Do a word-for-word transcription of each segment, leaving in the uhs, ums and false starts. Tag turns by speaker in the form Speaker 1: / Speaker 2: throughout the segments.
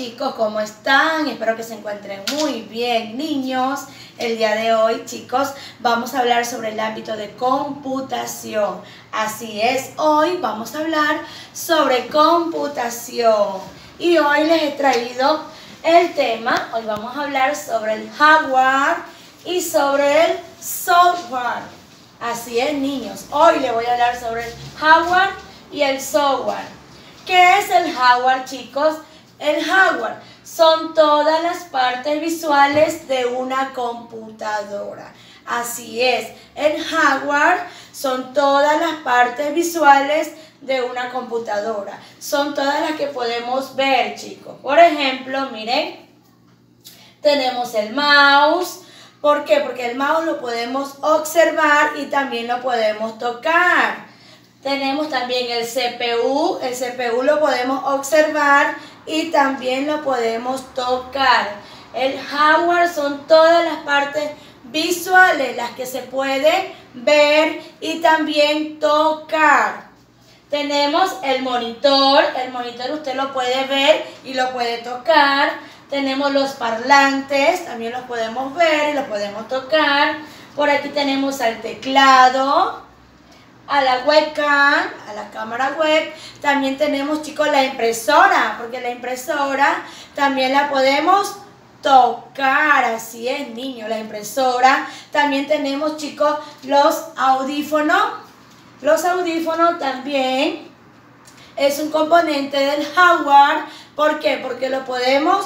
Speaker 1: chicos, ¿cómo están? Espero que se encuentren muy bien, niños. El día de hoy, chicos, vamos a hablar sobre el ámbito de computación. Así es, hoy vamos a hablar sobre computación. Y hoy les he traído el tema, hoy vamos a hablar sobre el hardware y sobre el software. Así es, niños, hoy les voy a hablar sobre el hardware y el software. ¿Qué es el hardware, chicos? El hardware son todas las partes visuales de una computadora. Así es, el hardware son todas las partes visuales de una computadora. Son todas las que podemos ver, chicos. Por ejemplo, miren, tenemos el mouse. ¿Por qué? Porque el mouse lo podemos observar y también lo podemos tocar. Tenemos también el C P U, el C P U lo podemos observar y también lo podemos tocar. El hardware son todas las partes visuales, las que se pueden ver y también tocar. Tenemos el monitor, el monitor usted lo puede ver y lo puede tocar. Tenemos los parlantes, también los podemos ver y los podemos tocar. Por aquí tenemos al teclado, a la webcam, a la cámara web. También tenemos, chicos, la impresora, porque la impresora también la podemos tocar. Así es, niños, la impresora. También tenemos, chicos, los audífonos. Los audífonos también es un componente del hardware. ¿Por qué? Porque lo podemos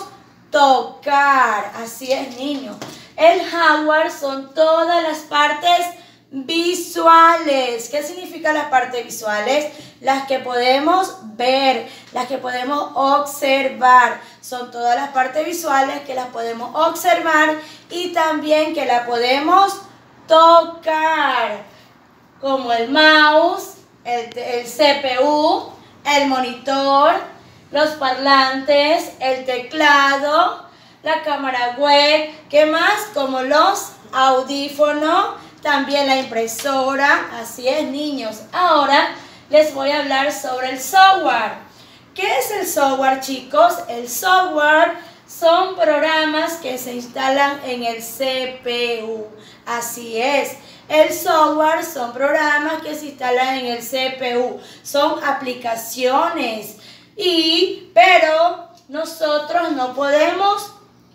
Speaker 1: tocar. Así es, niños. El hardware son todas las partes visuales. ¿Qué significa las partes visuales? Las que podemos ver, las que podemos observar. Son todas las partes visuales que las podemos observar y también que las podemos tocar, como el mouse, el, el C P U, el monitor, los parlantes, el teclado, la cámara web. ¿Qué más? Como los audífonos, también la impresora. Así es, niños. Ahora les voy a hablar sobre el software. ¿Qué es el software, chicos? El software son programas que se instalan en el C P U. Así es. El software son programas que se instalan en el C P U. Son aplicaciones. Y, pero nosotros no podemos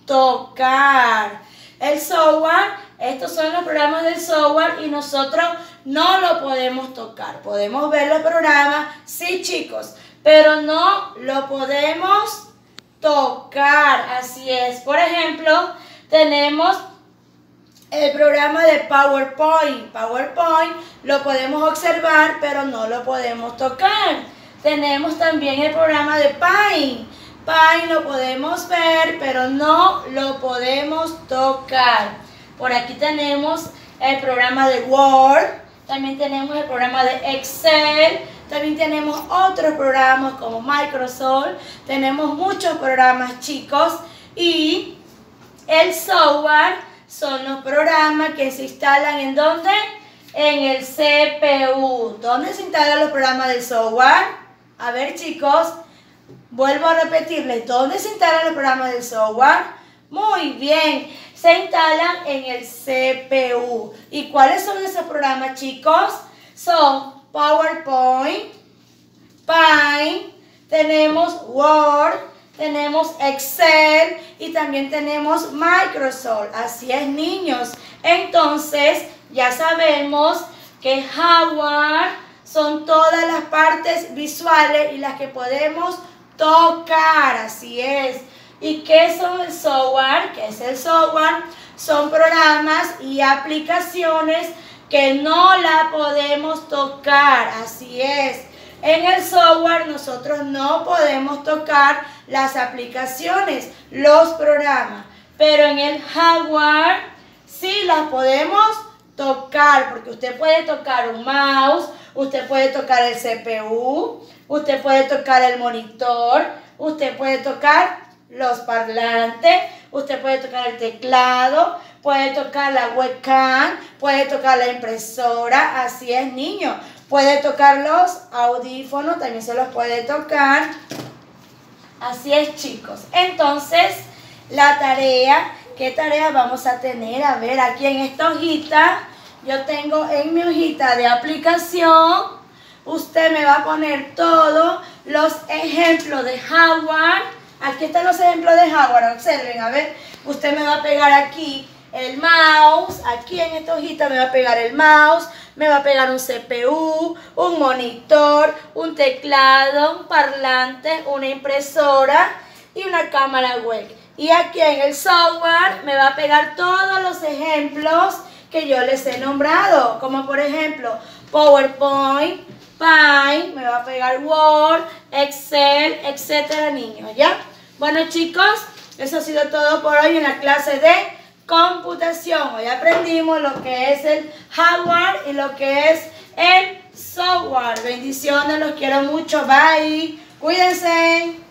Speaker 1: tocar el software. Estos son los programas del software y nosotros no lo podemos tocar. Podemos ver los programas, sí, chicos, pero no lo podemos tocar. Así es. Por ejemplo, tenemos el programa de PowerPoint. PowerPoint lo podemos observar, pero no lo podemos tocar. Tenemos también el programa de Paint. Paint lo podemos ver, pero no lo podemos tocar. Por aquí tenemos el programa de Word, también tenemos el programa de Excel, también tenemos otros programas como Microsoft. Tenemos muchos programas, chicos, y el software son los programas que se instalan ¿en dónde? En el C P U. ¿Dónde se instalan los programas del software? A ver, chicos, vuelvo a repetirles, ¿dónde se instalan los programas del software? Muy bien, se instalan en el C P U. ¿Y cuáles son esos programas, chicos? Son PowerPoint, Paint, tenemos Word, tenemos Excel y también tenemos Microsoft. Así es, niños. Entonces, ya sabemos que hardware son todas las partes visuales y las que podemos tocar. Así es. ¿Y qué son el software? ¿Qué es el software? Son programas y aplicaciones que no la podemos tocar. Así es. En el software nosotros no podemos tocar las aplicaciones, los programas. Pero en el hardware sí las podemos tocar, porque usted puede tocar un mouse, usted puede tocar el C P U, usted puede tocar el monitor, usted puede tocar los parlantes, usted puede tocar el teclado, puede tocar la webcam, puede tocar la impresora. Así es, niños. Puede tocar los audífonos, también se los puede tocar. Así es, chicos. Entonces, la tarea, ¿qué tarea vamos a tener? A ver, aquí en esta hojita, yo tengo en mi hojita de aplicación, usted me va a poner todos los ejemplos de Howard. Aquí están los ejemplos de Howard, observen, a ver, usted me va a pegar aquí el mouse, aquí en esta hojita me va a pegar el mouse, me va a pegar un C P U, un monitor, un teclado, un parlante, una impresora y una cámara web. Y aquí en el software me va a pegar todos los ejemplos que yo les he nombrado, como por ejemplo PowerPoint, Paint, me va a pegar Word, Excel, etcétera, niños, ¿ya? Bueno, chicos, eso ha sido todo por hoy en la clase de computación. Hoy aprendimos lo que es el hardware y lo que es el software. Bendiciones, los quiero mucho. Bye. Cuídense.